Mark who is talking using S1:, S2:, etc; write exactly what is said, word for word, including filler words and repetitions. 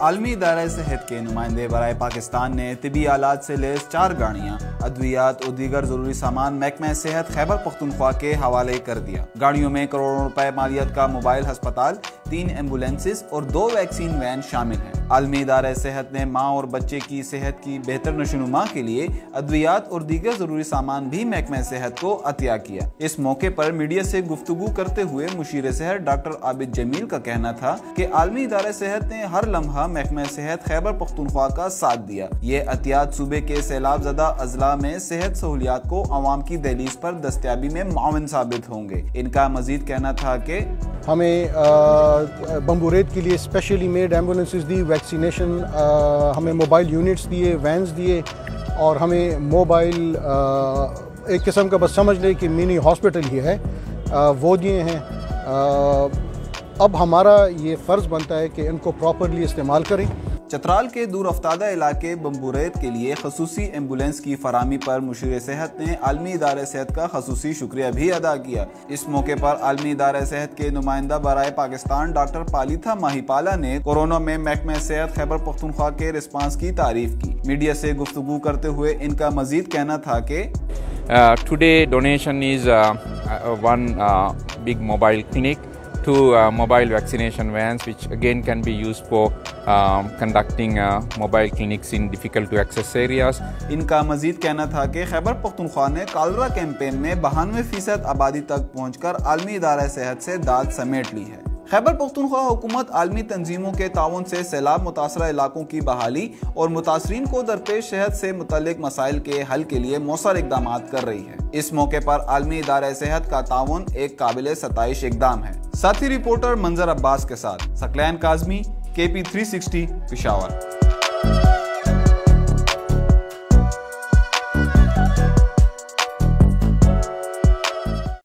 S1: عالمی ادارہ صحت کے نمائندے برائے پاکستان نے طبی آلات سے لیس چار گاڑیاں، ادویات اور دیگر ضروری سامان محکمہ صحت خیبر پختونخوا کے حوالے کر دیا۔ گاڑیوں میں کروڑوں روپے مالیت کا موبائل ہسپتال، تین ایمبولینسز اور دو ویکسین وین شامل ہیں۔ عالمی ادارہ صحت نے ماں اور بچے کی صحت کی بہتر نشوونما کے لیے ادویات اور دیگر ضروری سامان بھی محکمہ صحت کو عطیہ کیا۔ اس موقع پر میڈیا سے گفتگو کرتے ہوئے مشیر صحت ڈاکٹر عابد جمیل کا کہنا تھا کہ عالمی ادارہ صحت نے ہر لمحہ محکمہ صحت خیبر پختونخوا کا ساتھ دیا۔ یہ عطیات صوبے کے سیلاب زدہ اضلاع میں صحت سہولیات کو عوام کی دہلیز پر دستیابی میں معاون ثابت ہوں گے۔ ان کا مزید کہنا تھا کہ
S2: ہمیں بمبوریت کے لیے اسپیشلی میڈ ایمبولینسز دی، ویکسینیشن، ہمیں موبائل یونٹس دیے، وینز دیے، اور ہمیں موبائل ایک قسم کا بس سمجھ لیں کہ منی ہاسپٹل ہی ہے وہ دیے ہیں۔ اب ہمارا یہ فرض بنتا ہے کہ ان کو پراپرلی استعمال کریں۔
S1: چترال کے دور افتادہ علاقے بمبوریت کے لیے خصوصی ایمبولینس کی فراہمی پر مشیر صحت نے عالمی ادارہ صحت کا خصوصی شکریہ بھی ادا کیا۔ اس موقع پر عالمی ادارہ صحت کے نمائندہ برائے پاکستان ڈاکٹر پالیتھا ماہی پالا نے کورونا میں محکمہ صحت خیبر پختونخوا کے رسپانس کی تعریف کی۔ میڈیا سے گفتگو کرتے ہوئے ان کا مزید کہنا تھا کہ
S3: Uh, today donation is uh, uh, one uh, big mobile clinic, two uh, mobile vaccination vans which again can be used for um, conducting uh, mobile clinics in difficult to access areas.
S1: ان کا مزید کہنا تھا کہ خیبر پختونخوا نے cholera campaign میں بہانوے فیصد آبادی تک پہنچ کر عالمی ادارہ صحت سے داد سمیٹ لی ہے۔ خیبر پختونخوا حکومت عالمی تنظیموں کے تعاون سے سیلاب متاثرہ علاقوں کی بحالی اور متاثرین کو درپیش صحت سے متعلق مسائل کے حل کے لیے مؤثر اقدامات کر رہی ہے۔ اس موقع پر عالمی ادارہ صحت کا تعاون ایک قابل ستائش اقدام ہے۔ ساتھی رپورٹر منظر عباس کے ساتھ ثقلین کاظمی، کے پی تھری سکسٹی، پشاور۔